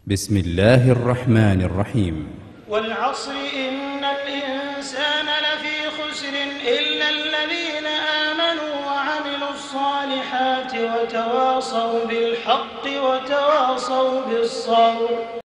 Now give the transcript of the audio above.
بسم الله الرحمن الرحيم. والعصر إن الإنسان لفي خسر إلا الذين آمنوا وعملوا الصالحات وتواصوا بالحق وتواصوا بالصبر.